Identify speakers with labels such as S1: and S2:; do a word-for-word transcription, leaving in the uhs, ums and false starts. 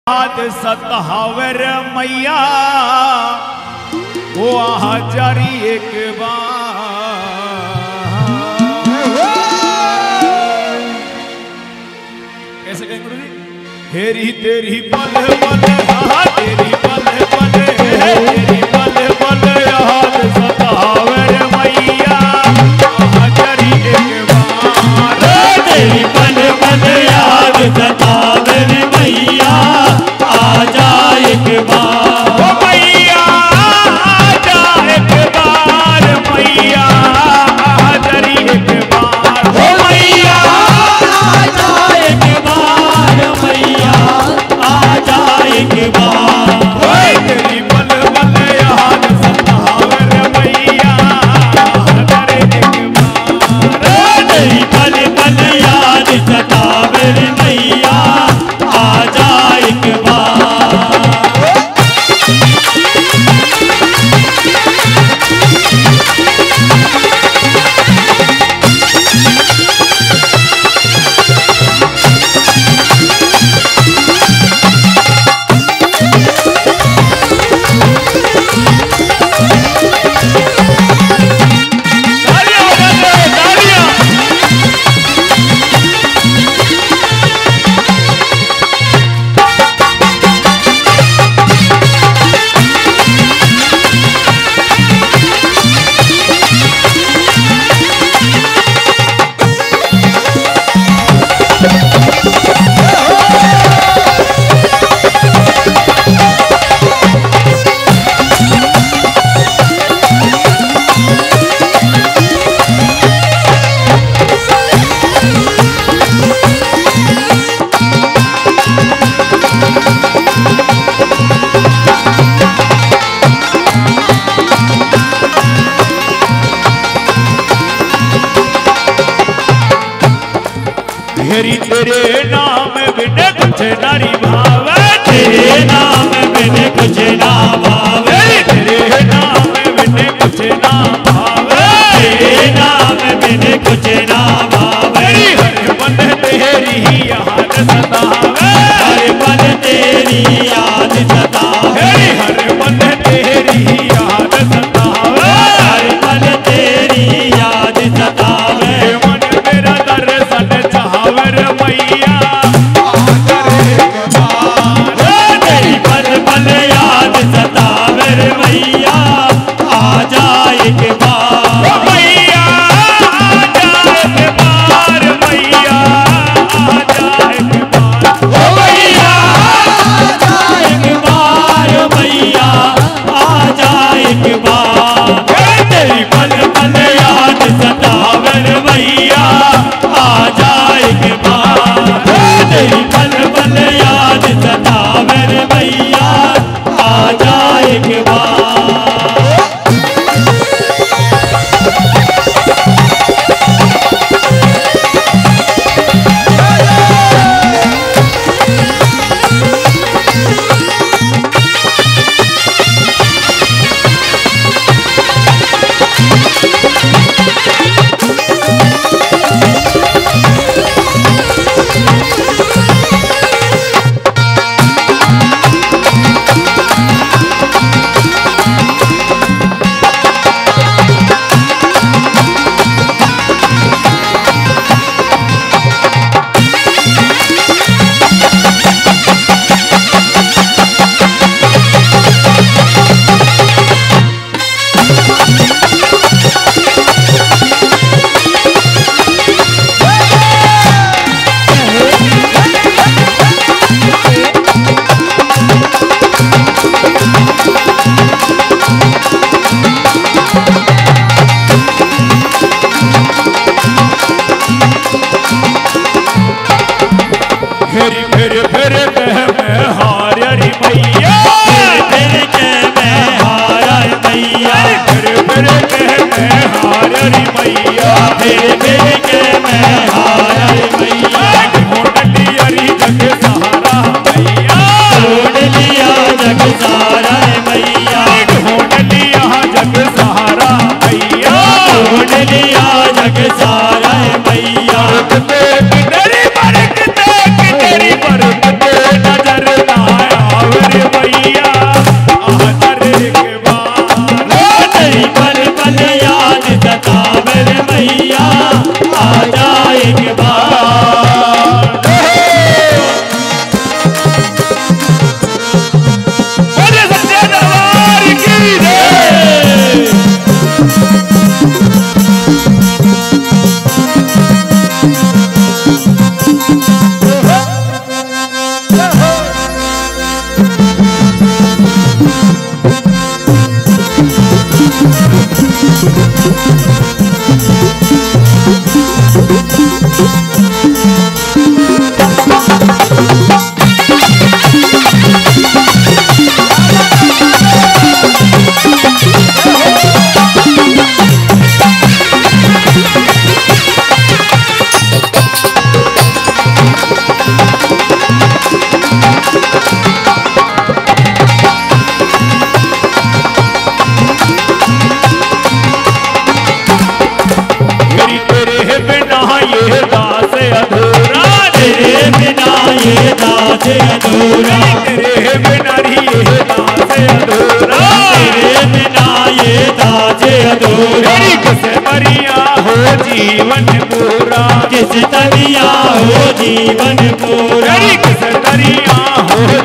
S1: सतहावर मैया वो जारी एक बार। कैसे कहें गुरु जी? हेरी तेरी पल पल तेरी पल पल तेरी पल पल याद सतहावर मैया जारी एक बार।
S2: तेरी पल पल याद सतावर मैया आजा एक बार।
S1: ओ मैया आजा एक बार मैया जरी एक बार।
S2: ओ मैया आजा एक बार मैया आजा एक बार।
S1: ओए तेरी पल पल याद सतावर मैया जरी एक बार।
S2: तेरी पल पल याद सतावर मैया आजा एक बार।
S1: हेरी तेरे नाम बिन कुछ नारी भावे।
S2: तेरे नाम बिन कुछ ना भावे।
S1: तेरे नाम बिन कुछ ना भावे।
S2: तेरे नाम बिन कुछ ना भावे।
S1: हर पल तेरी याद सतावे।
S2: हर पल तेरी याद सतावे।
S1: हर पल तेरी याद सतावे।
S2: हर पल तेरी याद सतावे।
S1: मन मेरा दर्शन चाहवर मैया
S2: तेरी पल पल याद सतावे मैया आजा एक बार।
S1: मैया आजा एक बार मैया आजा एक बार।
S2: ओ मैया आजा एक बार मैया आजा एक बार। तेरी पल पल याद सतावे मैया आजा एक बार। तेरी पल पल याद सतावे मैया आजा एक बार।
S1: फेरी फिर फिर कह मैं हारी मैया।
S2: फिर के मैं हारा मैया।
S1: फिर फिर कह मैं हारी मैया।
S2: फिर फिर के मैं हारा मैया।
S1: ढूंढ लिया जग सहारा मैया।
S2: ढूंढ लिया जग सारा मैया।
S1: ढूंढ लिया जग सहारा मैया।
S2: ढूंढ लिया जग सारा मैया।
S1: कितनी बरकत कितनी बरकत नजर ना
S2: अधूरा,
S1: तेरे बिना ये दास अधूरा,
S2: तेरे बिना ये दास अधूरा,
S1: किस तरिया हो जीवन पूरा,
S2: किस तरिया हो जीवन पूरा,
S1: किस तरिया हो